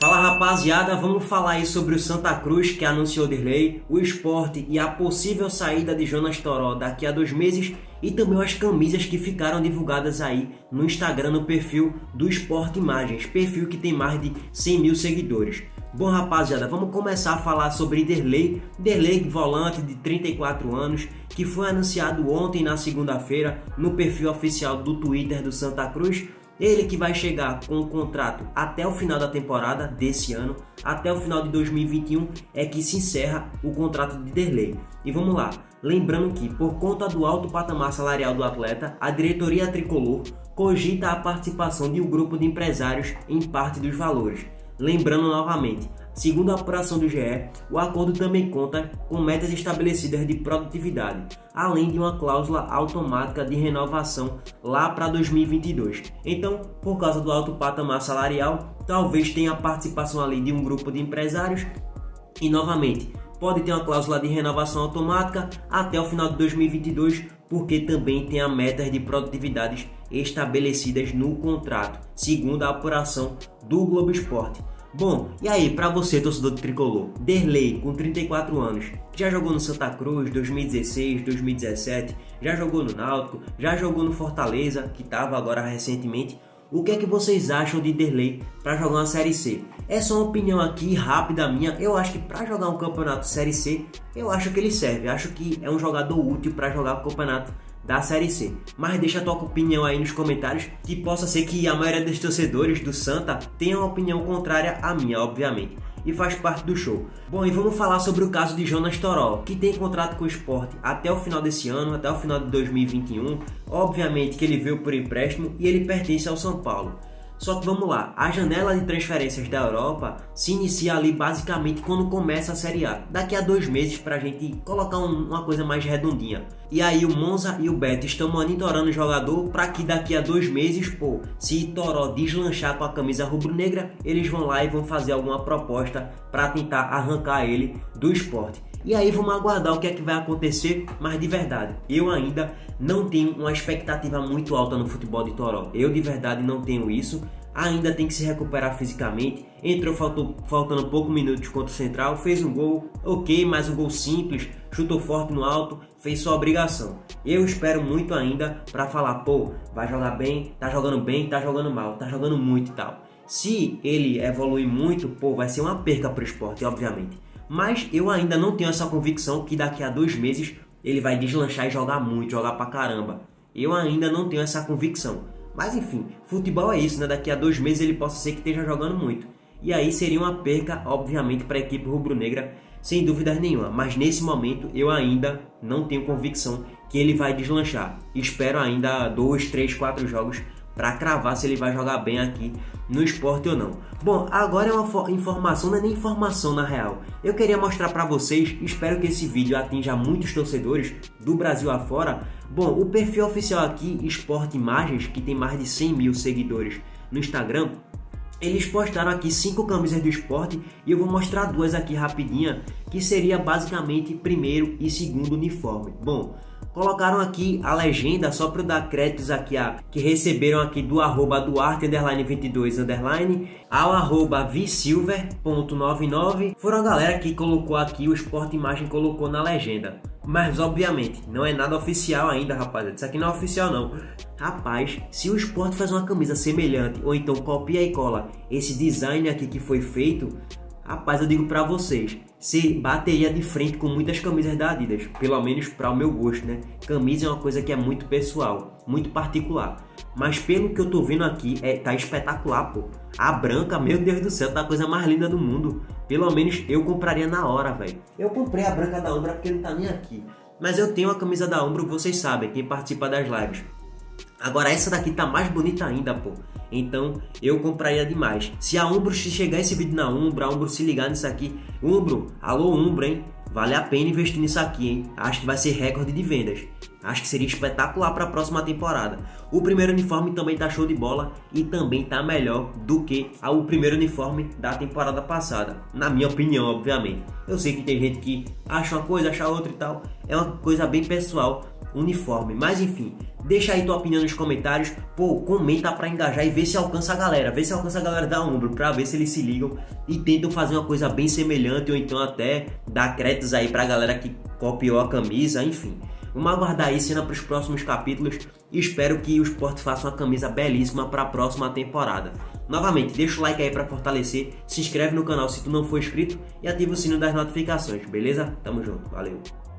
Fala rapaziada, vamos falar aí sobre o Santa Cruz que anunciou Derlei, o Sport e a possível saída de Jonas Toró daqui a 2 meses e também as camisas que ficaram divulgadas aí no Instagram no perfil do Sport Imagens, perfil que tem mais de 100 mil seguidores. Bom rapaziada, vamos começar a falar sobre Derlei, volante de 34 anos, que foi anunciado ontem na segunda-feira no perfil oficial do Twitter do Santa Cruz. Ele que vai chegar com um contrato até o final da temporada desse ano, até o final de 2021 é que se encerra o contrato de Derlei. E vamos lá, lembrando que por conta do alto patamar salarial do atleta, a diretoria tricolor cogita a participação de um grupo de empresários em parte dos valores. Lembrando novamente, segundo a apuração do GE, o acordo também conta com metas estabelecidas de produtividade, além de uma cláusula automática de renovação lá para 2022. Então, por causa do alto patamar salarial, talvez tenha a participação ali de um grupo de empresários e novamente, pode ter uma cláusula de renovação automática até o final de 2022, porque também tem as metas de produtividades estabelecidas no contrato, segundo a apuração do Globo Esporte. Bom, e aí, para você, torcedor do Tricolor, Derlei, com 34 anos, já jogou no Santa Cruz 2016, 2017, já jogou no Náutico, já jogou no Fortaleza, que estava agora recentemente. O que é que vocês acham de Derlei para jogar uma Série C? É só uma opinião aqui rápida minha. Eu acho que para jogar um campeonato Série C, eu acho que ele serve. Acho que é um jogador útil para jogar o campeonato da Série C. Mas deixa a tua opinião aí nos comentários, que possa ser que a maioria dos torcedores do Santa tenha uma opinião contrária à minha, obviamente. E faz parte do show. Bom, e vamos falar sobre o caso de Jonas Toró, que tem contrato com o Sport até o final desse ano, até o final de 2021. Obviamente que ele veio por empréstimo e ele pertence ao São Paulo. Só que vamos lá, a janela de transferências da Europa se inicia ali basicamente quando começa a Série A. Daqui a 2 meses para a gente colocar uma coisa mais redondinha. E aí o Monza e o Betis estão monitorando o jogador para que daqui a 2 meses, se Toró deslanchar com a camisa rubro-negra, eles vão lá e vão fazer alguma proposta para tentar arrancar ele do Sport. E aí vamos aguardar o que é que vai acontecer, mas de verdade, eu ainda não tenho uma expectativa muito alta no futebol de Toró. Eu de verdade não tenho isso, ainda tem que se recuperar fisicamente. Entrou faltando poucos minutos contra o Central, fez um gol, ok, mas um gol simples, chutou forte no alto, fez sua obrigação. Eu espero muito ainda para falar, vai jogar bem, tá jogando mal, tá jogando muito e tal. Se ele evoluir muito, vai ser uma perca para o Sport, obviamente. Mas eu ainda não tenho essa convicção que daqui a 2 meses ele vai deslanchar e jogar muito, jogar pra caramba. Eu ainda não tenho essa convicção. Mas enfim, futebol é isso, né? Daqui a 2 meses ele possa ser que esteja jogando muito. E aí seria uma perca, obviamente, para a equipe rubro-negra, sem dúvidas nenhuma. Mas nesse momento eu ainda não tenho convicção que ele vai deslanchar. Espero ainda 2, 3, 4 jogos para cravar se ele vai jogar bem aqui no Sport ou não. Bom, agora é uma informação, não é nem informação na real. Eu queria mostrar para vocês, espero que esse vídeo atinja muitos torcedores do Brasil afora. Bom, o perfil oficial aqui, Sport Imagens, que tem mais de 100 mil seguidores no Instagram, eles postaram aqui 5 camisas do Sport e eu vou mostrar 2 aqui rapidinha, que seria basicamente primeiro e segundo uniforme. Bom, colocaram aqui a legenda só para dar créditos aqui que receberam aqui do @duarte_22_ ao @vsilver.99. Foram a galera que colocou aqui, o Sport Imagem colocou na legenda. Mas obviamente não é nada oficial ainda, rapaziada. Isso aqui não é oficial não. Rapaz, se o Sport faz uma camisa semelhante ou então copia e cola esse design aqui que foi feito, rapaz, eu digo pra vocês, se bateria de frente com muitas camisas da Adidas, pelo menos para o meu gosto, né? Camisa é uma coisa que é muito pessoal, muito particular. Mas pelo que eu tô vendo aqui, tá espetacular, A branca, meu Deus do céu, tá a coisa mais linda do mundo. Pelo menos eu compraria na hora, velho. Eu comprei a branca da Umbra porque não tá nem aqui. Mas eu tenho a camisa da Umbro, vocês sabem, quem participa das lives. Agora essa daqui tá mais bonita ainda, Então eu compraria demais. Se a Umbro chegar esse vídeo na Umbro, a Umbro se ligar nisso aqui, Umbro, alô Umbro, hein? Vale a pena investir nisso aqui, hein? Acho que vai ser recorde de vendas. Acho que seria espetacular para a próxima temporada. O primeiro uniforme também tá show de bola e também tá melhor do que o primeiro uniforme da temporada passada. Na minha opinião, obviamente. Eu sei que tem gente que acha uma coisa, acha outra e tal. É uma coisa bem pessoal. uniforme. Mas enfim, deixa aí tua opinião nos comentários, pô, comenta pra engajar e vê se alcança a galera, da Umbro, pra ver se eles se ligam e tentam fazer uma coisa bem semelhante, ou então até dar créditos aí pra galera que copiou a camisa, enfim. Vamos aguardar aí cena para os próximos capítulos e espero que o Sport faça uma camisa belíssima para a próxima temporada. Novamente, deixa o like aí para fortalecer, se inscreve no canal se tu não for inscrito e ativa o sino das notificações, beleza? Tamo junto, valeu!